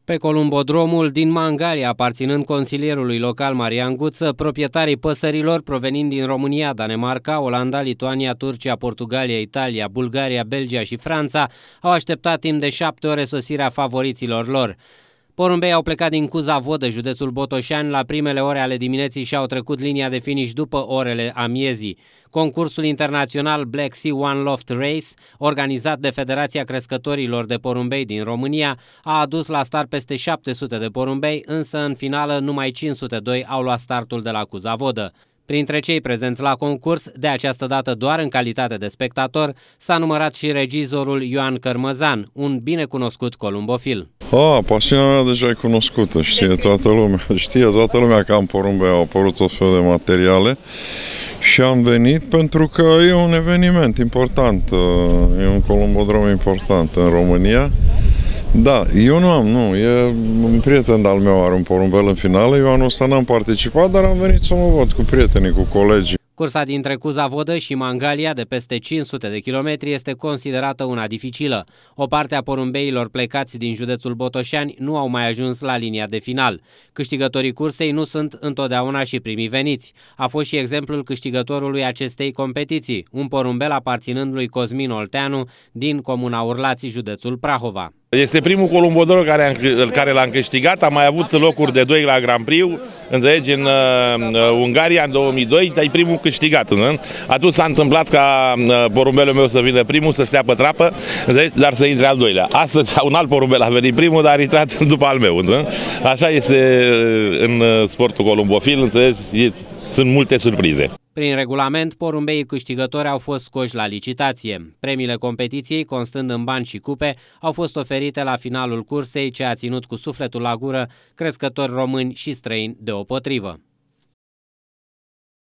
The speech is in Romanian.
Pe columbodromul din Mangalia, aparținând consilierului local Marian Guță, proprietarii păsărilor provenind din România, Danemarca, Olanda, Lituania, Turcia, Portugalia, Italia, Bulgaria, Belgia și Franța au așteptat timp de 7 ore sosirea favoriților lor. Porumbei au plecat din Cuza-Vodă, județul Botoșani, la primele ore ale dimineții și au trecut linia de finish după orele amiezii. Concursul internațional Black Sea One Loft Race, organizat de Federația Crescătorilor de Porumbei din România, a adus la start peste 700 de porumbei, însă în finală numai 502 au luat startul de la Cuza-Vodă. Printre cei prezenți la concurs, de această dată doar în calitate de spectator, s-a numărat și regizorul Ioan Cărmăzan, un binecunoscut columbofil. Pasiunea mea deja e cunoscută, știe toată lumea că am porumbei, au apărut tot felul de materiale și am venit pentru că e un eveniment important, e un columbodrom important în România. Da, eu e un prieten al meu are un porumbel în finală, eu anul ăsta n-am participat, dar am venit să mă văd cu prietenii, cu colegii. Cursa dintre Cuza-Vodă și Mangalia, de peste 500 de kilometri, este considerată una dificilă. O parte a porumbeilor plecați din județul Botoșani nu au mai ajuns la linia de final. Câștigătorii cursei nu sunt întotdeauna și primii veniți. A fost și exemplul câștigătorului acestei competiții, un porumbel aparținând lui Cosmin Olteanu din comuna Urlați, județul Prahova. Este primul columbodrom care l-am câștigat, am mai avut locuri de 2 la Grand Prix, înțelegi, în Ungaria în 2002, e primul câștigat. Atunci s-a întâmplat ca porumbelul meu să vină primul, să stea pe trapă, înțelegi, dar să intre al doilea. Astăzi un alt porumbel a venit primul, dar a intrat după al meu. Înțelegi? Așa este în sportul columbofil, înțelegi, sunt multe surprize. Prin regulament, porumbeii câștigători au fost scoși la licitație. Premiile competiției, constând în bani și cupe, au fost oferite la finalul cursei, ce a ținut cu sufletul la gură crescători români și străini deopotrivă.